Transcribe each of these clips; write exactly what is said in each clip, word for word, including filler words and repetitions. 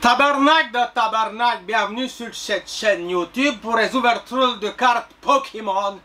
Tabarnak de tabarnak, bienvenue sur cette chaîne YouTube pour les ouvertures de cartes Pokémon.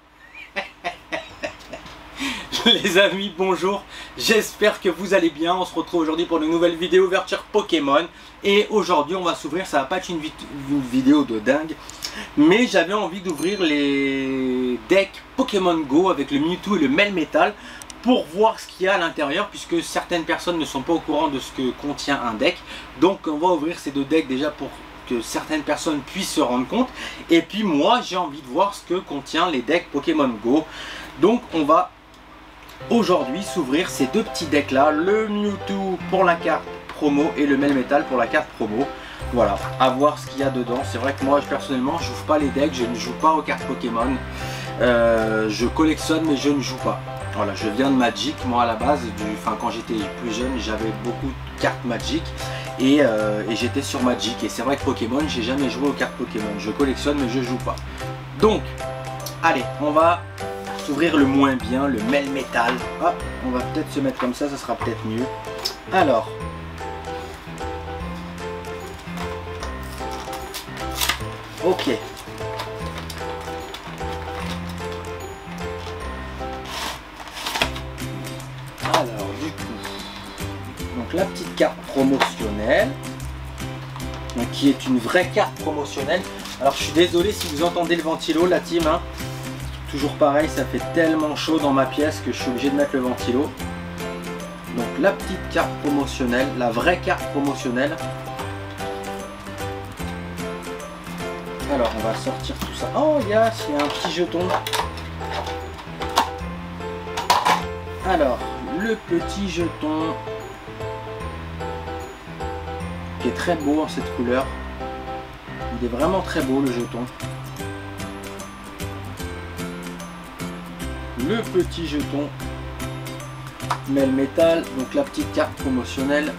Les amis, bonjour, j'espère que vous allez bien. On se retrouve aujourd'hui pour une nouvelle vidéo ouverture Pokémon. Et aujourd'hui on va s'ouvrir, ça va pas être une, vid une vidéo de dingue, mais j'avais envie d'ouvrir les decks Pokémon Go avec le Mewtwo et le Melmetal pour voir ce qu'il y a à l'intérieur, puisque certaines personnes ne sont pas au courant de ce que contient un deck. Donc on va ouvrir ces deux decks déjà pour que certaines personnes puissent se rendre compte. Et puis moi j'ai envie de voir ce que contient les decks Pokémon Go. Donc on va aujourd'hui s'ouvrir ces deux petits decks là, le Mewtwo pour la carte promo et le Melmetal pour la carte promo. Voilà, à voir ce qu'il y a dedans. C'est vrai que moi personnellement je n'ouvre pas les decks, je ne joue pas aux cartes Pokémon. Euh, je collectionne mais je ne joue pas. Voilà, je viens de Magic, moi à la base, du, enfin, quand j'étais plus jeune, j'avais beaucoup de cartes Magic et, euh, et j'étais sur Magic. Et c'est vrai que Pokémon, j'ai jamais joué aux cartes Pokémon. Je collectionne mais je joue pas. Donc, allez, on va s'ouvrir le moins bien, le Melmetal. Hop, on va peut-être se mettre comme ça, ça sera peut-être mieux. Alors, ok. Alors du coup, donc la petite carte promotionnelle, donc, qui est une vraie carte promotionnelle. Alors je suis désolé si vous entendez le ventilo, la team, hein. Toujours pareil, ça fait tellement chaud dans ma pièce que je suis obligé de mettre le ventilo. Donc la petite carte promotionnelle, la vraie carte promotionnelle. Alors on va sortir tout ça. Oh yes, il y a un petit jeton. Alors, le petit jeton qui est très beau en cette couleur. Il est vraiment très beau le jeton. Le petit jeton Melmetal, donc la petite carte promotionnelle.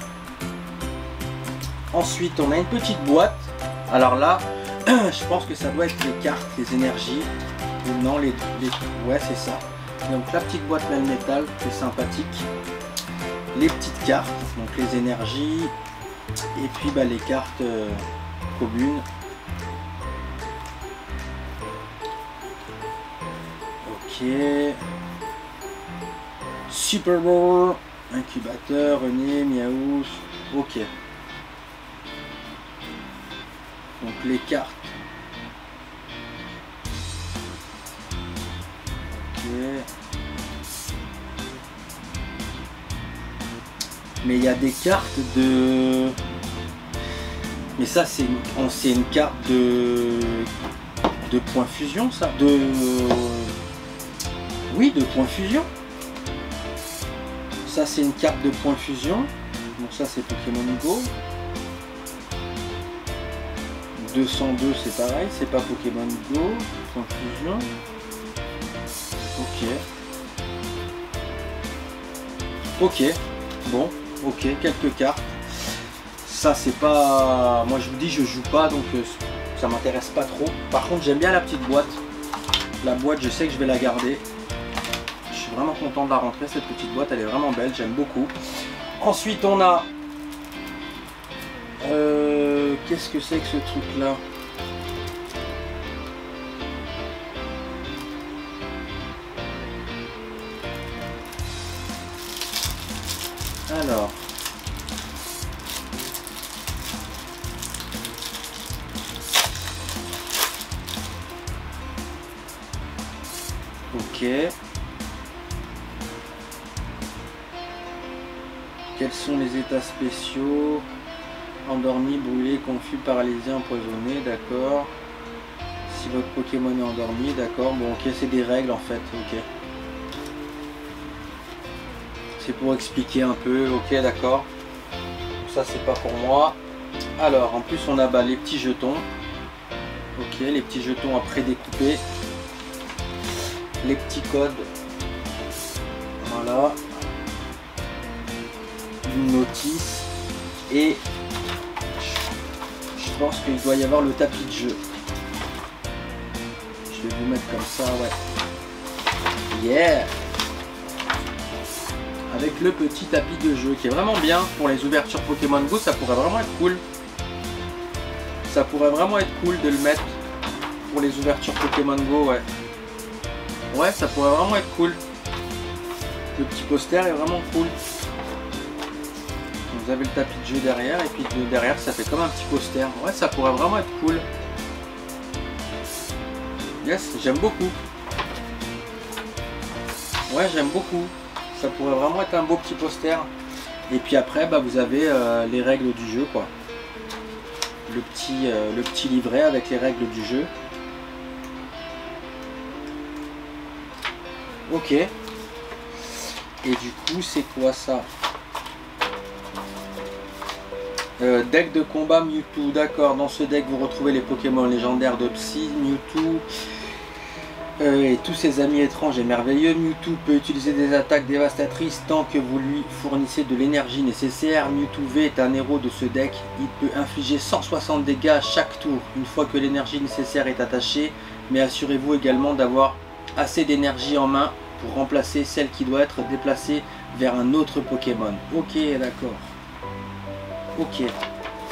Ensuite on a une petite boîte. Alors là, je pense que ça doit être les cartes, les énergies. Ou non, les, les... ouais c'est ça. Donc la petite boîte Melmetal, c'est sympathique. Les petites cartes, donc les énergies. Et puis bah, les cartes euh, communes. Ok. Super Bowl, incubateur, René, Miaou. Ok. Donc les cartes. Ok. Mais il y a des cartes de... Mais ça c'est une... une carte de... De point fusion ça de... Oui, de point fusion. Ça c'est une carte de point fusion. Donc ça c'est Pokémon Go. deux cent deux c'est pareil, c'est pas Pokémon Go. Point fusion. Ok. Ok. Bon. Ok, quelques cartes. Ça c'est pas... Moi je vous dis je joue pas donc euh, ça m'intéresse pas trop. Par contre j'aime bien la petite boîte. La boîte je sais que je vais la garder. Je suis vraiment content de la rentrer cette petite boîte. Elle est vraiment belle, j'aime beaucoup. Ensuite on a... Euh, Qu'est-ce que c'est que ce truc là? Alors, ok. Quels sont les états spéciaux? Endormi, brûlé, confus, paralysé, empoisonné, d'accord. Si votre Pokémon est endormi, d'accord. Bon, ok, c'est des règles en fait, ok. C'est pour expliquer un peu, ok d'accord. Ça c'est pas pour moi. Alors en plus on a bah, les petits jetons. Ok, les petits jetons à prédécouper. Les petits codes. Voilà. Une notice. Et je pense qu'il doit y avoir le tapis de jeu. Je vais vous mettre comme ça, ouais. Yeah! avec le petit tapis de jeu qui est vraiment bien pour les ouvertures Pokémon Go. Ça pourrait vraiment être cool. Ça pourrait vraiment être cool de le mettre pour les ouvertures Pokémon Go, ouais. Ouais, ça pourrait vraiment être cool. Le petit poster est vraiment cool. Vous avez le tapis de jeu derrière et puis de derrière ça fait comme un petit poster. Ouais, ça pourrait vraiment être cool. Yes, j'aime beaucoup. Ouais, j'aime beaucoup. Ça pourrait vraiment être un beau petit poster. Et puis après, bah, vous avez euh, les règles du jeu, quoi. Le petit, euh, le petit livret avec les règles du jeu. Ok. Et du coup, c'est quoi ça? euh, Deck de combat Mewtwo. D'accord. Dans ce deck, vous retrouvez les Pokémon légendaires de Psy, Mewtwo euh, et tous ses amis étranges et merveilleux. Mewtwo peut utiliser des attaques dévastatrices tant que vous lui fournissez de l'énergie nécessaire. Mewtwo V est un héros de ce deck. Il peut infliger cent soixante dégâts à chaque tour une fois que l'énergie nécessaire est attachée. Mais assurez-vous également d'avoir assez d'énergie en main pour remplacer celle qui doit être déplacée vers un autre Pokémon. Ok, d'accord. Ok. Et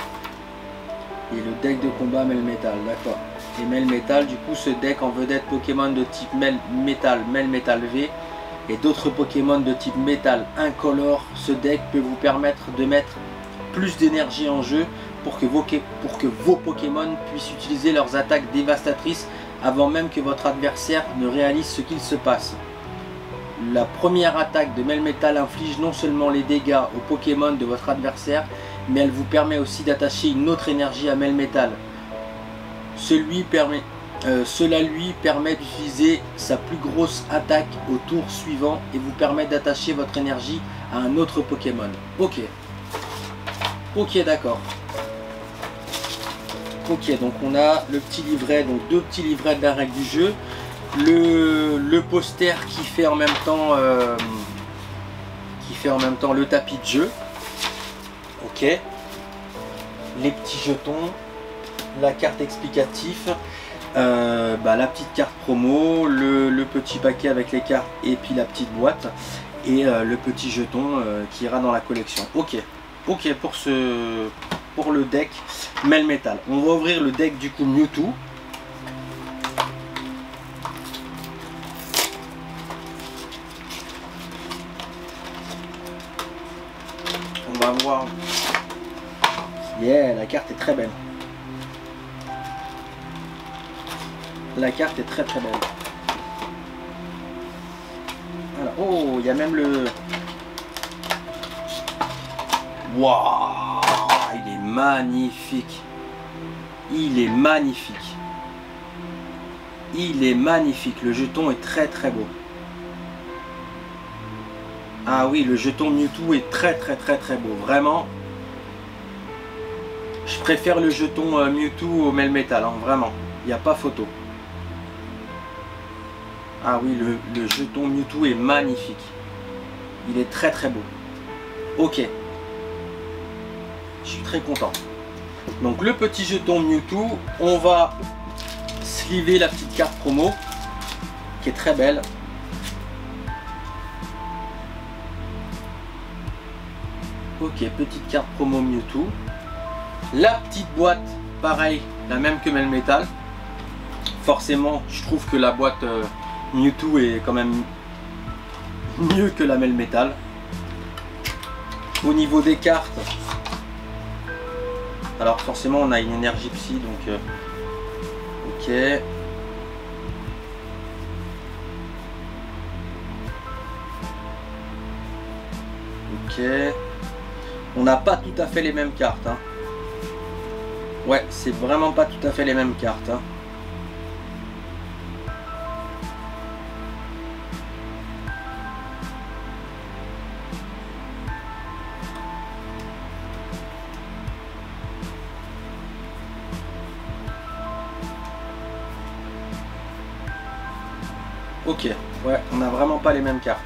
le deck de combat Melmetal, d'accord. Et Melmetal, du coup, ce deck en vedette Pokémon de type Melmetal, Melmetal V et d'autres Pokémon de type Métal incolore. Ce deck peut vous permettre de mettre plus d'énergie en jeu pour que, vos, pour que vos Pokémon puissent utiliser leurs attaques dévastatrices avant même que votre adversaire ne réalise ce qu'il se passe. La première attaque de Melmetal inflige non seulement les dégâts aux Pokémon de votre adversaire, mais elle vous permet aussi d'attacher une autre énergie à Melmetal. Celui permet, euh, cela lui permet d'utiliser sa plus grosse attaque au tour suivant et vous permet d'attacher votre énergie à un autre Pokémon. Ok. Ok, d'accord. Ok, donc on a le petit livret, donc deux petits livrets de la règle du jeu. Le, le poster qui fait en même temps euh, qui fait en même temps le tapis de jeu. Ok. Les petits jetons, la carte explicative, euh, bah, la petite carte promo, le, le petit paquet avec les cartes et puis la petite boîte et euh, le petit jeton euh, qui ira dans la collection. Ok. Ok pour ce pour le deck Melmetal. On va ouvrir le deck du coup Mewtwo. On va voir. Yeah, la carte est très belle. La carte est très très belle. Alors, oh, il y a même le... Waouh, il est magnifique. Il est magnifique. Il est magnifique. Le jeton est très très beau. Ah oui, le jeton Mewtwo est très très très très beau. Vraiment. Je préfère le jeton euh, Mewtwo au Melmetal, hein, vraiment. Il n'y a pas photo. Ah oui, le, le jeton Mewtwo est magnifique. Il est très très beau. Ok. Je suis très content. Donc le petit jeton Mewtwo, on va sliver la petite carte promo qui est très belle. Ok, petite carte promo Mewtwo. La petite boîte, pareil, la même que Melmetal. Forcément, je trouve que la boîte euh, Mewtwo est quand même mieux que la Melmetal. Au niveau des cartes, alors forcément on a une énergie psy, donc euh, ok. Ok. On n'a pas tout à fait les mêmes cartes. Hein. Ouais, c'est vraiment pas tout à fait les mêmes cartes. Hein. Ok, ouais, on n'a vraiment pas les mêmes cartes.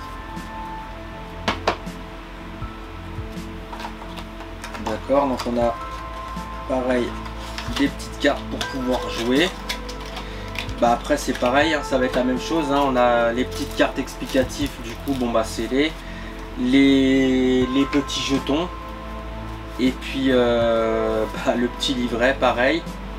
D'accord, donc on a pareil des petites cartes pour pouvoir jouer. Bah après c'est pareil, hein, ça va être la même chose. Hein, on a les petites cartes explicatives, du coup bon bah c'est les, les les petits jetons. Et puis euh, bah, le petit livret pareil.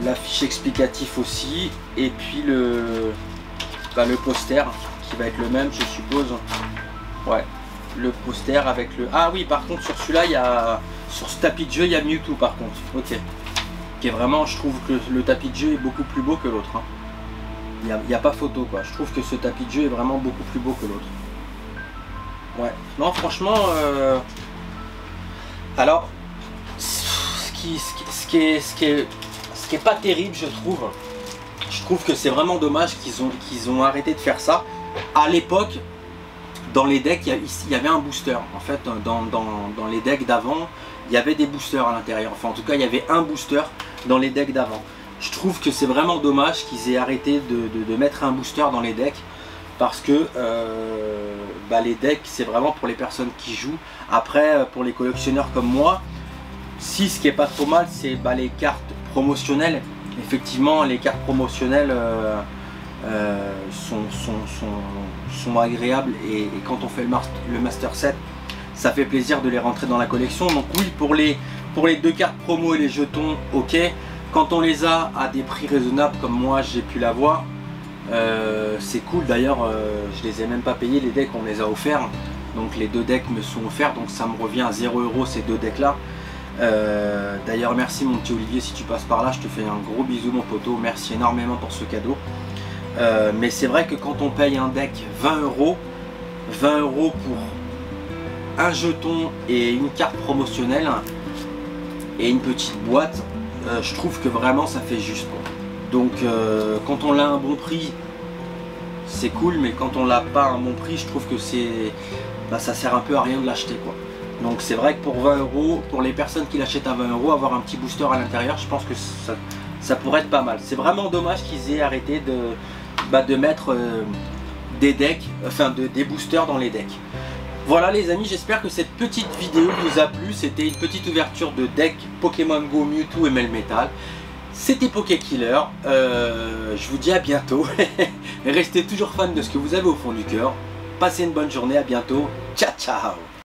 la fiche explicatif aussi, et puis le, bah, le poster qui va être le même, je suppose. Ouais, le poster avec le... Ah oui, par contre, sur celui-là, il y a... Sur ce tapis de jeu, il y a Mewtwo, par contre. Ok. Qui est vraiment, je trouve que le tapis de jeu est beaucoup plus beau que l'autre. Hein. Il n'y a, il y a pas photo, quoi. Je trouve que ce tapis de jeu est vraiment beaucoup plus beau que l'autre. Ouais. Non, franchement... Euh... Alors, ce qui, ce, qui, ce, qui est, ce, qui est, ce qui est pas terrible, je trouve, je trouve que c'est vraiment dommage qu'ils ont, qu'ils ont arrêté de faire ça. À l'époque, dans les decks, il y, a, il y avait un booster. En fait, dans, dans, dans les decks d'avant, il y avait des boosters à l'intérieur. Enfin, en tout cas, il y avait un booster dans les decks d'avant. Je trouve que c'est vraiment dommage qu'ils aient arrêté de, de, de mettre un booster dans les decks. Parce que euh, bah, les decks, c'est vraiment pour les personnes qui jouent. Après, pour les collectionneurs comme moi, si ce qui est pas trop mal, c'est bah, les cartes promotionnelles. Effectivement, les cartes promotionnelles euh, euh, sont, sont, sont, sont agréables. Et, et quand on fait le, le Master Set, ça fait plaisir de les rentrer dans la collection. Donc oui, pour les, pour les deux cartes promo et les jetons, ok. Quand on les a à des prix raisonnables, comme moi j'ai pu l'avoir, Euh, c'est cool. D'ailleurs euh, je les ai même pas payés, les decks on les a offerts, donc les deux decks me sont offerts, donc ça me revient à zéro euro ces deux decks là. euh, d'ailleurs merci mon petit Olivier, si tu passes par là, je te fais un gros bisou mon poteau, merci énormément pour ce cadeau. euh, mais c'est vrai que quand on paye un deck vingt euros, vingt euros pour un jeton et une carte promotionnelle et une petite boîte, euh, je trouve que vraiment ça fait juste quoi. Donc euh, quand on l'a un bon prix, c'est cool, mais quand on l'a pas un bon prix, je trouve que c'est, bah, ça sert un peu à rien de l'acheter quoi. Donc c'est vrai que pour vingt euros, pour les personnes qui l'achètent à vingt euros, avoir un petit booster à l'intérieur, je pense que ça, ça pourrait être pas mal. C'est vraiment dommage qu'ils aient arrêté de, bah, de mettre euh, des decks, enfin de, des boosters dans les decks. Voilà les amis, j'espère que cette petite vidéo vous a plu. C'était une petite ouverture de deck Pokémon Go Mewtwo et Melmetal. C'était Pokékiller, euh, je vous dis à bientôt. Restez toujours fan de ce que vous avez au fond du cœur. Passez une bonne journée, à bientôt. Ciao ciao.